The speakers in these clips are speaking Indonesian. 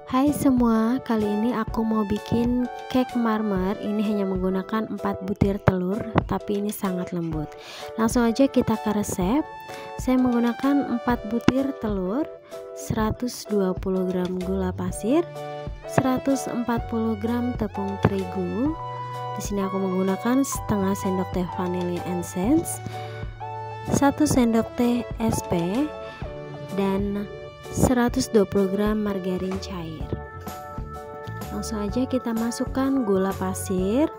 Hai semua, kali ini aku mau bikin cake marmer. Ini hanya menggunakan 4 butir telur, tapi ini sangat lembut. Langsung aja kita ke resep. Saya menggunakan 4 butir telur, 120 gram gula pasir, 140 gram tepung terigu. Di sini aku menggunakan setengah sendok teh vanilla essence, 1 sendok teh SP, dan 120 gram margarin cair. Langsung aja kita masukkan gula pasir,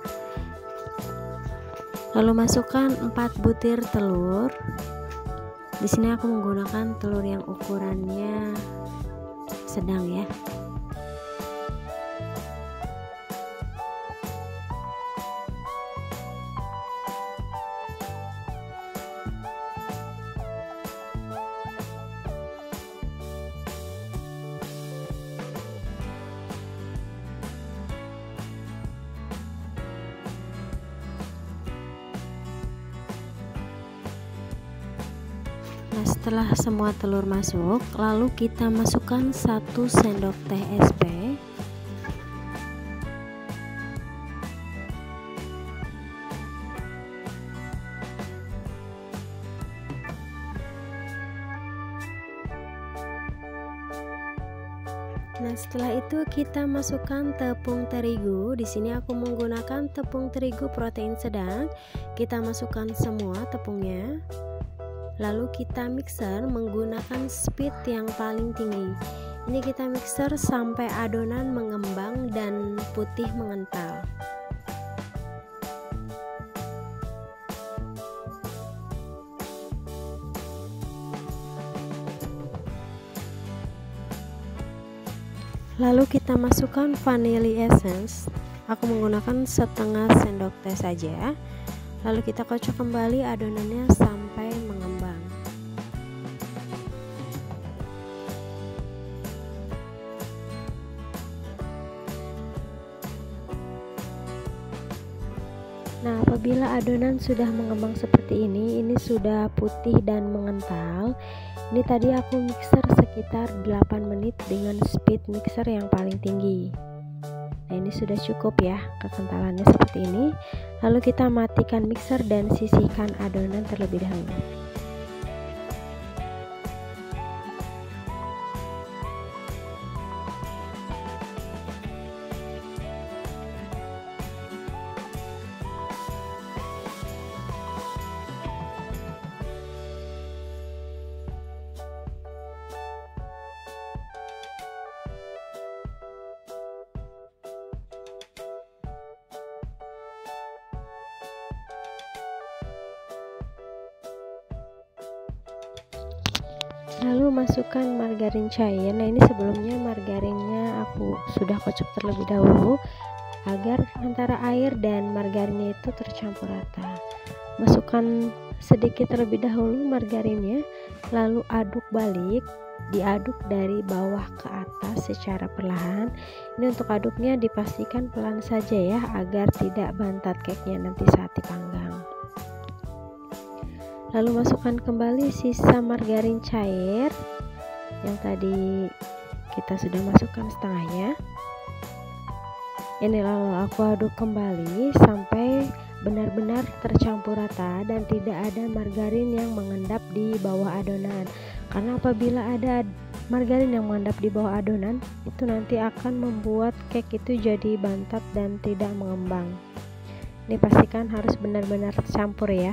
lalu masukkan 4 butir telur. Di sini aku menggunakan telur yang ukurannya sedang ya. Nah, setelah semua telur masuk, lalu kita masukkan 1 sendok teh SP, nah setelah itu kita masukkan tepung terigu. Di sini aku menggunakan tepung terigu protein sedang. Kita masukkan semua tepungnya. Lalu kita mixer menggunakan speed yang paling tinggi. Ini kita mixer sampai adonan mengembang dan putih mengental. Lalu kita masukkan vanilla essence. Aku menggunakan setengah sendok teh saja. Lalu kita kocok kembali adonannya sampai mengembang. Nah, apabila adonan sudah mengembang seperti ini sudah putih dan mengental. Ini tadi aku mixer sekitar 8 menit dengan speed mixer yang paling tinggi. Nah, ini sudah cukup ya, kekentalannya seperti ini. Lalu kita matikan mixer dan sisihkan adonan terlebih dahulu. Lalu masukkan margarin cair. Nah, ini sebelumnya margarinnya aku sudah kocok terlebih dahulu agar antara air dan margarinnya itu tercampur rata. Masukkan sedikit terlebih dahulu margarinnya, lalu aduk balik, diaduk dari bawah ke atas secara perlahan. Ini untuk aduknya dipastikan pelan saja ya, agar tidak bantat cake-nya nanti saat dipanggang. Lalu masukkan kembali sisa margarin cair yang tadi kita sudah masukkan setengahnya. Ini lalu aku aduk kembali sampai benar-benar tercampur rata dan tidak ada margarin yang mengendap di bawah adonan. Karena apabila ada margarin yang mengendap di bawah adonan, itu nanti akan membuat cake itu jadi bantat dan tidak mengembang. Ini pastikan harus benar-benar tercampur ya.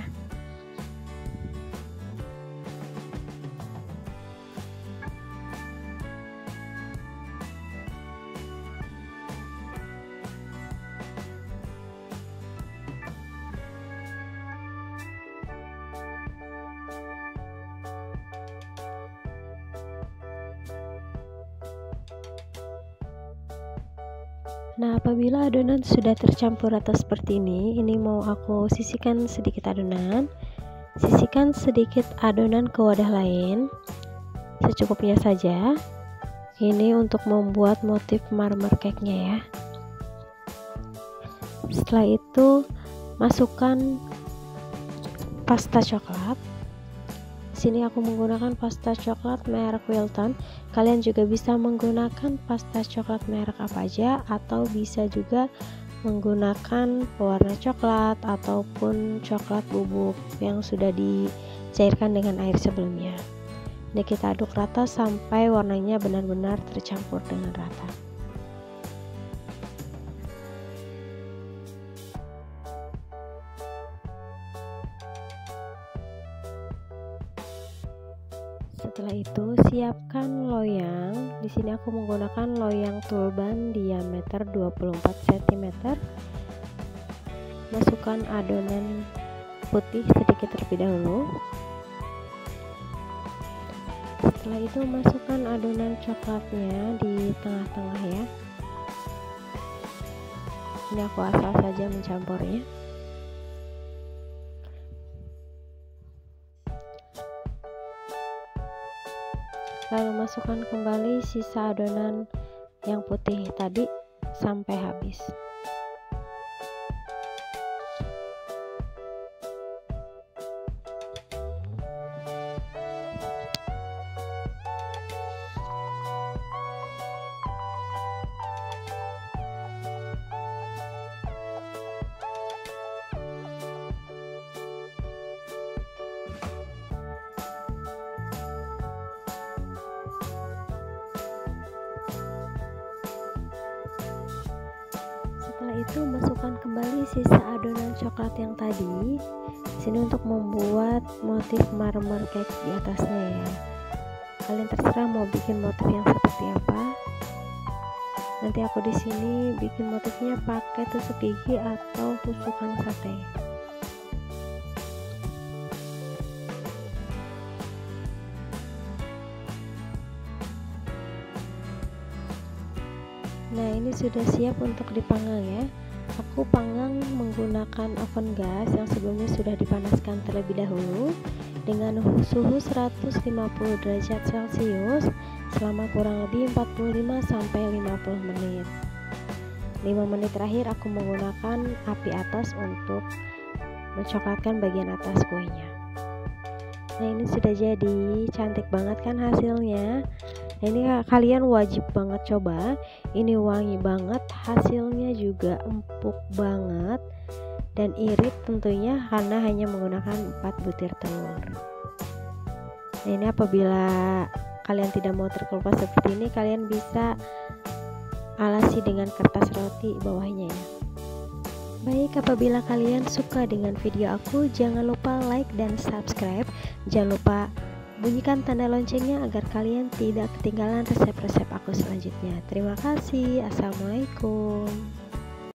Nah, apabila adonan sudah tercampur rata seperti ini mau aku sisihkan sedikit adonan. Sisihkan sedikit adonan ke wadah lain, secukupnya saja. Ini untuk membuat motif marmer cake-nya ya. Setelah itu, masukkan pasta coklat Di sini aku menggunakan pasta coklat merek Wilton. Kalian juga bisa menggunakan pasta coklat merek apa aja, atau bisa juga menggunakan pewarna coklat ataupun coklat bubuk yang sudah dicairkan dengan air sebelumnya. Ini kita aduk rata sampai warnanya benar-benar tercampur dengan rata. Setelah itu siapkan loyang. Di sini aku menggunakan loyang tulban diameter 24 cm. Masukkan adonan putih sedikit terlebih dahulu. Setelah itu masukkan adonan coklatnya di tengah-tengah ya. Ini aku asal saja mencampurnya. Lalu masukkan kembali sisa adonan yang putih tadi sampai habis. Setelah itu masukkan kembali sisa adonan coklat yang tadi. Di sini untuk membuat motif marmer cake di atasnya ya. Kalian terserah mau bikin motif yang seperti apa. Nanti aku di sini bikin motifnya pakai tusuk gigi atau tusukan sate. Nah, ini sudah siap untuk dipanggang ya. Aku panggang menggunakan oven gas yang sebelumnya sudah dipanaskan terlebih dahulu dengan suhu 150 derajat Celcius selama kurang lebih 45 sampai 50 menit. 5 menit terakhir aku menggunakan api atas untuk mencoklatkan bagian atas kuenya. Nah, ini sudah jadi, cantik banget kan hasilnya. Nah, ini kalian wajib banget coba. Ini wangi banget, hasilnya juga empuk banget dan irit tentunya karena hanya menggunakan 4 butir telur. Nah, ini apabila kalian tidak mau terkelupas seperti ini, kalian bisa alasi dengan kertas roti bawahnya ya. Baik, apabila kalian suka dengan video aku, jangan lupa like dan subscribe. Jangan lupa bunyikan tanda loncengnya agar kalian tidak ketinggalan resep-resep aku selanjutnya. Terima kasih. Assalamualaikum.